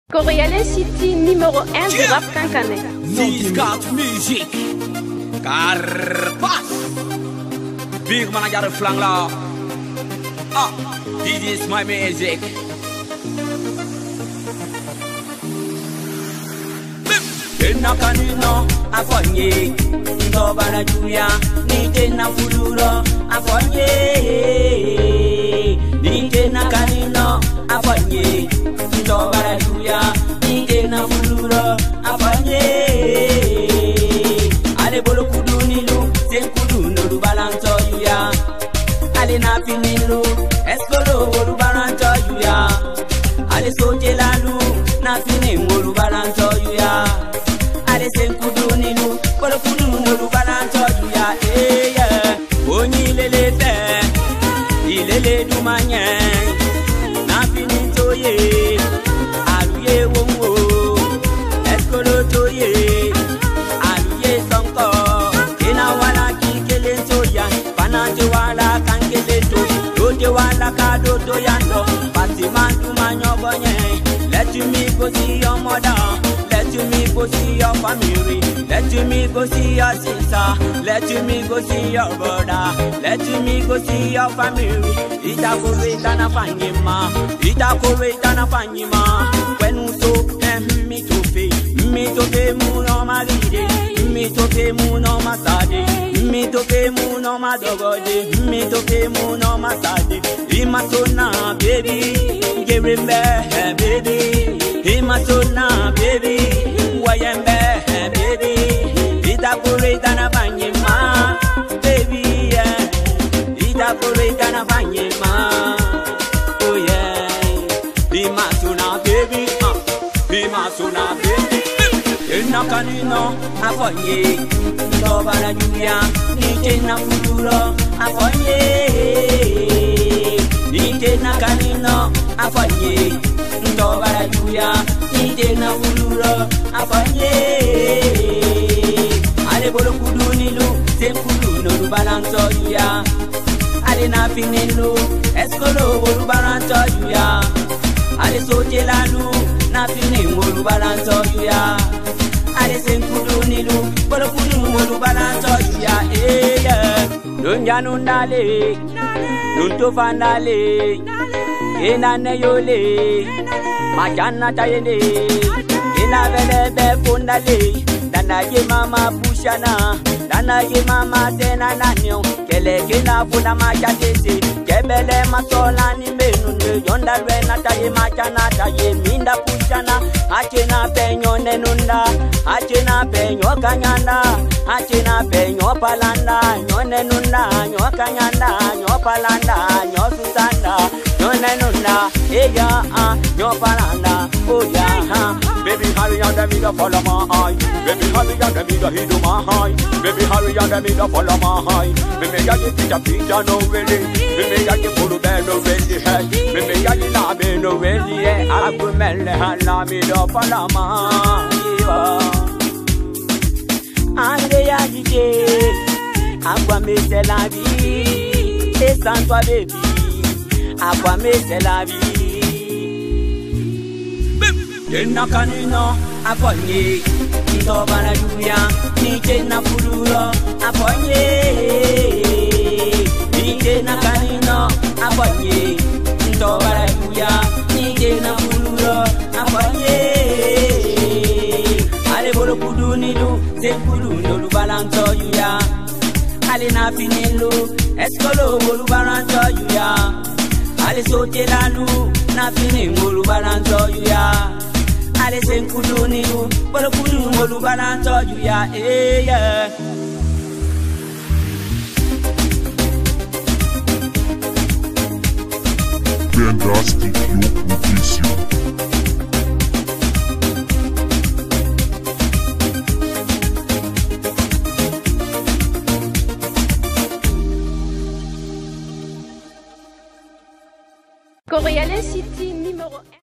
Coriolis City numéro 1 du rap cancanais. 6-4 musique. Carpas. Big manager flang là. Ah, this is my music. Tena kanino afonye. Ndobana juya ni tena fuluro afonye. Ni tena kanino afonye. Ndobana juya ni tena fuluro afonye. Ale bolo kudu nilu sen kudu no du balanto yuya. Ale na finilu escolo bolu balanto yuya. Ale soje lalu na fini molu balanto yuya. Ale sen kudu nilu bolo kudu molu balanto yuya. Yeah, oni lele te ilele du manye na fini toye. Aluye wongo escolo toye. Aluye sonko ina wala kikele toya. Pananje wala kankele to. Doje wala kadoto yando. Batimandu manyobonye. Let me go see your mother. Let me go see your family. Let me go see your sister. Let me go see your brother. Let me go see your family. Ita kureta na fanyima. Ita kureta na fanyima. When uso me to pay muno maride. Me to pay muno masade. Me to pay muno madogode. Me to pay muno masade. Imatona baby. Give me baby. Imatona baby. Wayembe baby. Ita kureta na fanyima. Baby yeah. Ita kureta na fanyima. Oh yeah. Imatona baby. Imatona baby. Tena kanino afonye. Ndobana juya ni tena futuro afonye. Ni tena kanino afonye. Ndobana juya ni tena futuro afonye. Ale bolo kudu nilu sen kudu no du balanto yuya. Ale na finilu escolo bolu balanto yuya. Ale soje lalu na fini molu balanto yuya. Ale sen kudu nilu bolo kudu molu balanto yuya. Yeah, dunya nundale nunto fandale ina ne yole majana tayele ina vele be fundale dana ye mama pushana dana ye mama tena nanyo kele kina funa majatese kebele masola ni menunde yonda lwena taye majana taye minda pushana achena penyo nenunda achena penyo kanyanda achena penyo palanda nyone nunda nyokanyanda nyopalanda nyosusanda nyone nunda eya nyopalanda oh yeah. Baby hurry on the meter follow my eye. Baby hurry on the meter he do my high. Baby hurry on the meter follow my high. Baby ya get picture no really. Baby ya get puru be no really hey. Baby ya get na be no really hey. Agu mele hala me do follow my ande ya dije. Agua me c'est la vie. Et sans toi baby. Agua me c'est la vie. Tena kanino afonye. Ndobana juya ni tena fuluro afonye. Ni tena kanino afonye. Ndobana juya ni tena fuluro afonye. Ale bolo kudu nilu sen kudu no lu balanto yuya. Ale na finilu escolo bolu balanto yuya. Ale sote lalu na fini molu balanto yuya. Ale sen kudu nilu bolo kudu molu balanto yuya. Yeah. Fantastic Yo Production. Coriolis City numéro 1.